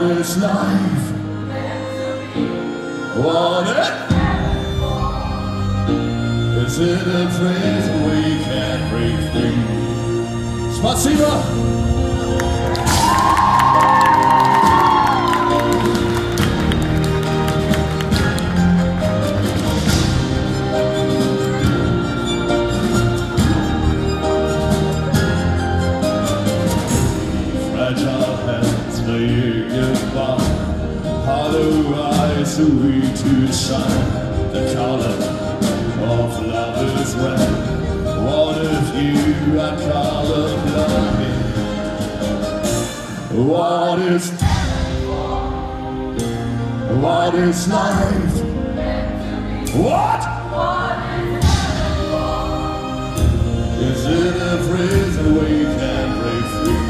is life? What is it a prison we can't break free? Spasiba! Fragile hands laying goodbye, hollow eyes so weak to shine. The color of love is red. What if you are colorblind? What is life? What is it a prison we can't break free?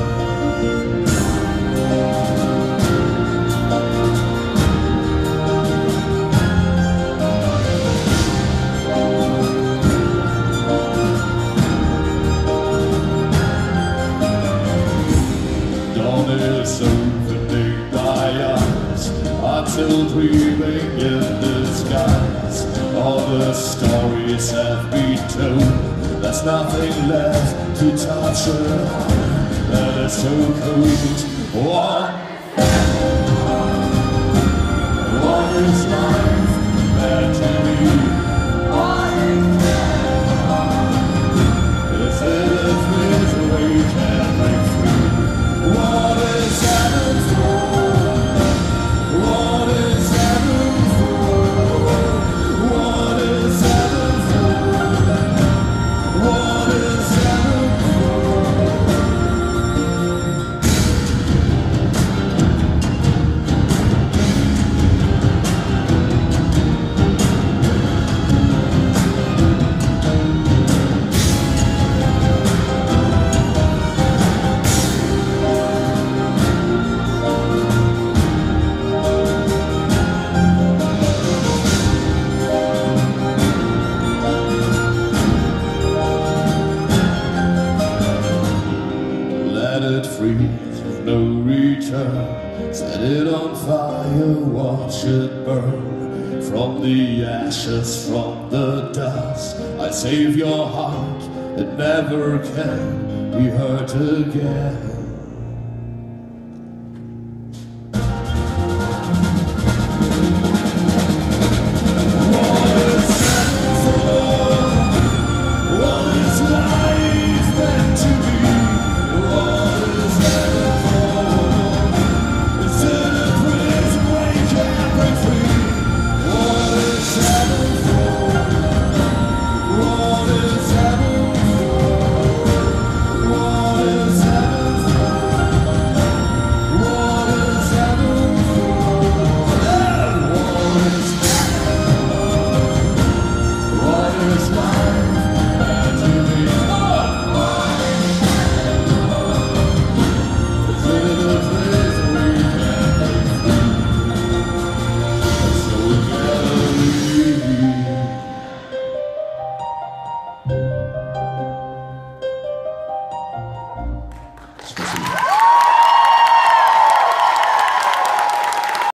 Is opening my eyes until dreaming in disguise. All the stories have been told. There's nothing left to touch her heart that is so cold. What is life meant to be? Is it a prison we can't break free? What is heaven for? What is heaven for? What is heaven for? What is heaven freeze with no return. Set it on fire, watch it burn. From the ashes, from the dust, I save your heart, it never can be hurt again.